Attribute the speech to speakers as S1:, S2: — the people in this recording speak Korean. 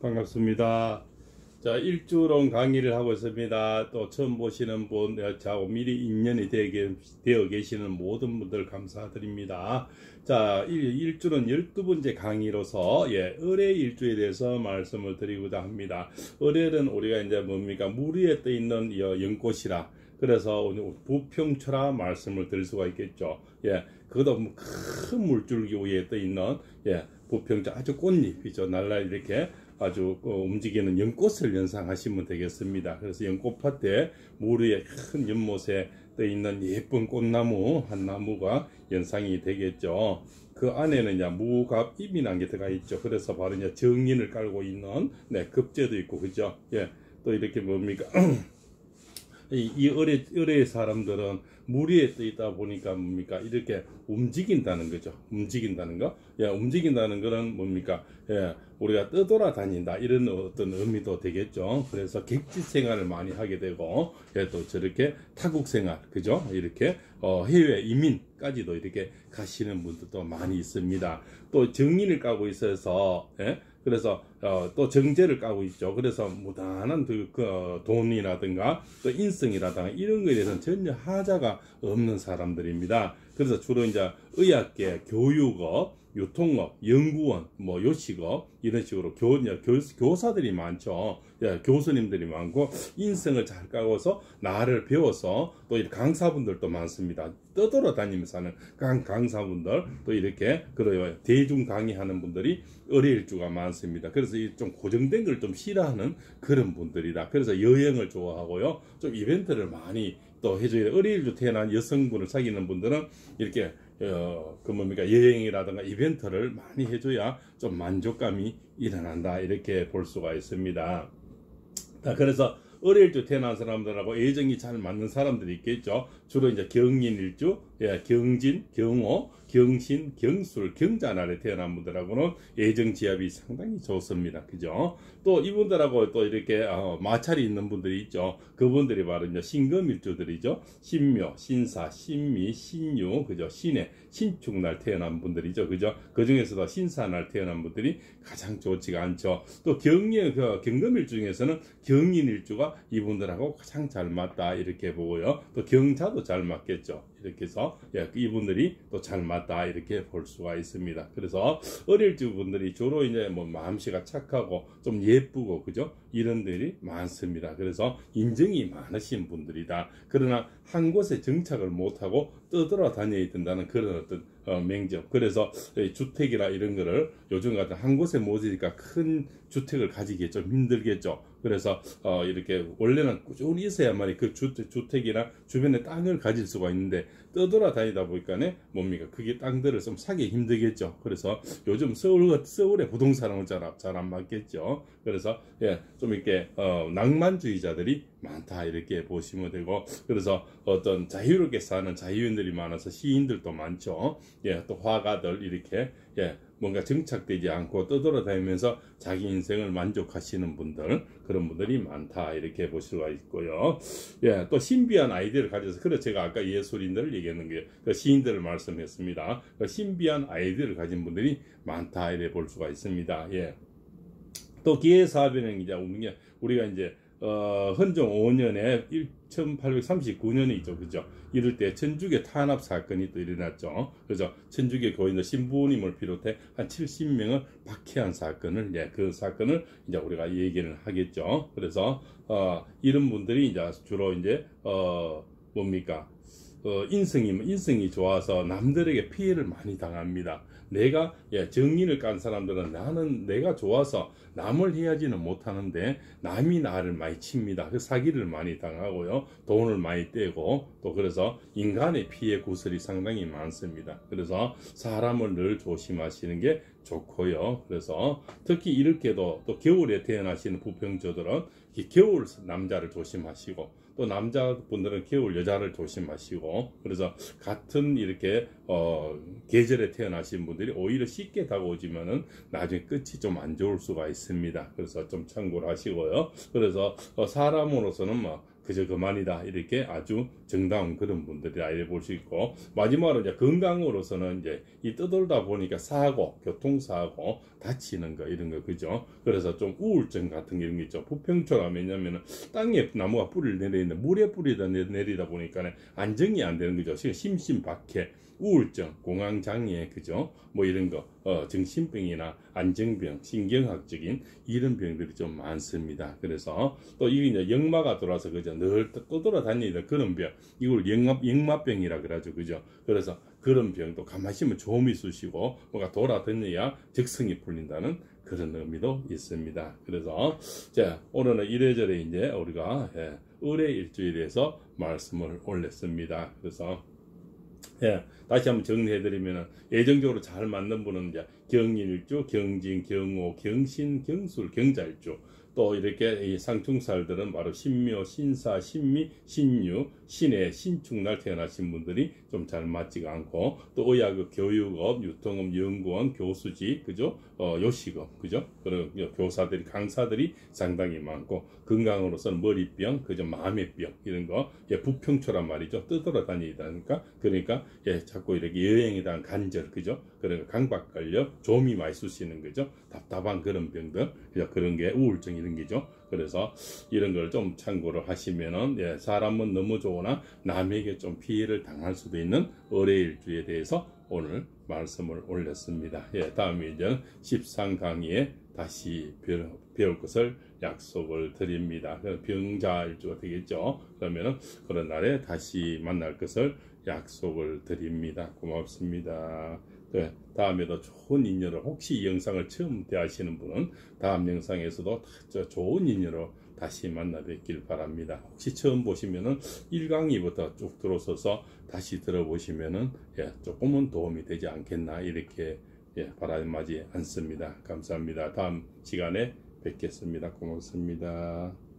S1: 반갑습니다. 자, 일주론 강의를 하고 있습니다. 또 처음 보시는 분, 저하고 미리 인연이 되어 계시는 모든 분들 감사드립니다. 자, 일주는 12번째 강의로서, 을의 일주에 대해서 말씀을 드리고자 합니다. 을은 우리가 이제 뭡니까? 물 위에 떠 있는 연꽃이라. 그래서 오늘 부평초라 말씀을 드릴 수가 있겠죠. 그것도 큰 물줄기 위에 떠 있는, 부평초 아주 꽃잎이죠. 날라 이렇게 아주 움직이는 연꽃을 연상하시면 되겠습니다. 그래서 연꽃밭에 물 위에 큰 연못에 떠 있는 예쁜 꽃나무 한 나무가 연상이 되겠죠. 그 안에는 이제 무갑입이라는 게 들어가 있죠. 그래서 바로 이제 정인을 깔고 있는 급제도 있고, 그죠? 또 이렇게 뭡니까? 이 을의 사람들은 물 위에 떠 있다 보니까 뭡니까? 이렇게 움직인다는 거죠. 움직인다는 거. 움직인다는 거는 뭡니까? 우리가 떠돌아다닌다. 이런 어떤 의미도 되겠죠. 그래서 객지 생활을 많이 하게 되고, 또 저렇게 타국 생활, 그죠? 이렇게, 해외 이민까지도 이렇게 가시는 분들도 많이 있습니다. 또 정인을 까고 있어서, 그래서 또 정제를 까고 있죠. 그래서 무단한 돈이라든가 또 인성이라든가 이런 거에 대해서는 전혀 하자가 없는 사람들입니다. 그래서 주로 이제 의학계, 교육업, 유통업, 연구원, 요식업 이런 식으로 교사들이 많죠. 교수님들이 많고 인성을 잘 까고서 나를 배워서 또 이렇게 강사분들도 많습니다. 떠돌아다니면서 하는 강사분들 또 이렇게 그래요. 대중 강의하는 분들이 을일주가 많습니다. 그래서 좀 고정된 걸 좀 싫어하는 그런 분들이다. 그래서 여행을 좋아하고요. 좀 이벤트를 많이 또 해줘야 돼. 을일주 태어난 여성분을 사귀는 분들은 이렇게 여행이라든가 이벤트를 많이 해줘야 좀 만족감이 일어난다. 이렇게 볼 수가 있습니다. 그래서 을일주 태어난 사람들하고 애정이 잘 맞는 사람들이 있겠죠. 주로 이제 경인일주, 경진, 경호, 경신, 경술, 경자날에 태어난 분들하고는 애정지합이 상당히 좋습니다. 그죠? 또 이분들하고 또 이렇게 마찰이 있는 분들이 있죠. 그분들이 바로 이제 신금일주들이죠. 신묘, 신사, 신미, 신유, 그죠? 신해, 신축날 태어난 분들이죠. 그죠? 그 중에서도 신사날 태어난 분들이 가장 좋지가 않죠. 또 경금일주 중에서는 경인일주가 이분들하고 가장 잘 맞다. 이렇게 보고요. 또 경자도 잘 맞겠죠. 이렇게 해서 이분들이 또 잘 맞다 이렇게 볼 수가 있습니다. 그래서 을일주 분들이 주로 이제 마음씨가 착하고 좀 예쁘고 그죠? 이런 들이 많습니다. 그래서 인정이 많으신 분들이다. 그러나 한 곳에 정착을 못하고 떠돌아다녀야 된다는 그런 어떤 맹점. 그래서 주택이라 이런 거를 요즘 같은 한 곳에 모으니까 큰 주택을 가지기 좀 힘들겠죠. 그래서 이렇게 원래는 꾸준히 있어야만 그 주택이나 주변에 땅을 가질 수가 있는데 떠돌아다니다 보니까 뭡니까? 그게 땅들을 좀 사기 힘들겠죠. 그래서 요즘 서울의 부동산은 잘 안 맞겠죠. 그래서 좀 이렇게 낭만주의자들이 많다 이렇게 보시면 되고, 그래서 어떤 자유롭게 사는 자유인들이 많아서 시인들도 많죠. 또 화가들 이렇게 뭔가 정착되지 않고 떠돌아다니면서 자기 인생을 만족하시는 분들, 그런 분들이 많다 이렇게 보실 수가 있고요. 또 신비한 아이디어를 가져서, 그래서 제가 아까 예술인들을 얘기하는 게 시인들을 말씀했습니다. 신비한 아이디어를 가진 분들이 많다 이렇게 볼 수가 있습니다. 또 기해사변은 이제 우리가 이제 헌종 5년에 1839년이죠. 그죠? 이럴 때 천주교 탄압 사건이 또 일어났죠. 그래서 천주교 교인들 신부님을 비롯해 한 70명을 박해한 사건을, 그 사건을 이제 우리가 얘기를 하겠죠. 그래서, 이런 분들이 이제 주로 이제, 뭡니까? 인성이 좋아서 남들에게 피해를 많이 당합니다. 내가 정인을 깐 사람들은 내가 좋아서 남을 해야지는 못하는데 남이 나를 많이 칩니다. 그 사기를 많이 당하고요. 돈을 많이 떼고 또 그래서 인간의 피해 구설이 상당히 많습니다. 그래서 사람을 늘 조심하시는 게 좋고요. 그래서 특히 이렇게도 또 겨울에 태어나시는 부평조들은 겨울 남자를 조심하시고 또 남자분들은 겨울 여자를 조심하시고, 그래서 같은 이렇게 계절에 태어나신 분들이 오히려 쉽게 다가오지만은 나중에 끝이 좀 안 좋을 수가 있습니다. 그래서 좀 참고를 하시고요. 그래서 사람으로서는 그저 그만이다. 이렇게 아주 정다운 그런 분들이라 이래 볼 수 있고, 마지막으로 이제 건강으로서는 이제 이 떠돌다 보니까 사고, 교통사고, 다치는 거, 이런 거, 그죠? 그래서 좀 우울증 같은 게 이런 게 있죠. 부평초가 왜냐면은 땅에 나무가 뿌리를 내리는데 물에 뿌리다 내리다 보니까 안정이 안 되는 거죠. 심심박해, 우울증, 공황장애, 그죠? 뭐 이런 거, 정신병이나 안정병, 신경학적인 이런 병들이 좀 많습니다. 그래서 또 이게 이제 역마가 돌아서 그죠? 늘 떠돌아다니는 그런 병, 이걸 역마병이라 그러죠, 그죠? 그래서 그런 병도 가만히 있으면 조음이 쑤시고 뭐가 돌아다녀야 적성이 풀린다는 그런 의미도 있습니다. 그래서 자, 오늘은 이래저래 이제 우리가 을의 일주일에서 말씀을 올렸습니다. 그래서 다시 한번 정리해드리면 예정적으로 잘 맞는 분은 이제 경일주, 경진, 경호, 경신, 경술, 경자일주, 또 이렇게 이 상충살들은 바로 신묘, 신사, 신미, 신유, 신해, 신축날 태어나신 분들이 좀 잘 맞지가 않고, 또 의학업, 교육업, 유통업, 연구원, 교수직, 그죠? 요식업, 그죠? 그런 교사들이, 강사들이 상당히 많고, 건강으로서는 머리병, 그죠? 마음의 병, 이런 거, 부평초란 말이죠. 떠돌아다니다니까. 그러니까, 자꾸 이렇게 여행에 대한 간절, 그죠? 그러니까 강박 걸려, 좀이 많이 쑤시는 거죠. 답답한 그런 병들, 그런 게 우울증 이런 게죠. 그래서 이런 걸 좀 참고를 하시면은, 사람은 너무 좋으나 남에게 좀 피해를 당할 수도 있는 을의 일주에 대해서 오늘 말씀을 올렸습니다. 다음에 이제 13강의에 다시 배울 것을 약속을 드립니다. 병자일주가 되겠죠. 그러면은 그런 날에 다시 만날 것을 약속을 드립니다. 고맙습니다. 다음에도 좋은 인연을, 혹시 이 영상을 처음 대하시는 분은 다음 영상에서도 좋은 인연으로 다시 만나 뵙길 바랍니다. 혹시 처음 보시면은 1강의부터 쭉 들어서서 다시 들어보시면은 조금은 도움이 되지 않겠나 이렇게 바람하지 않습니다. 감사합니다. 다음 시간에 뵙겠습니다. 고맙습니다.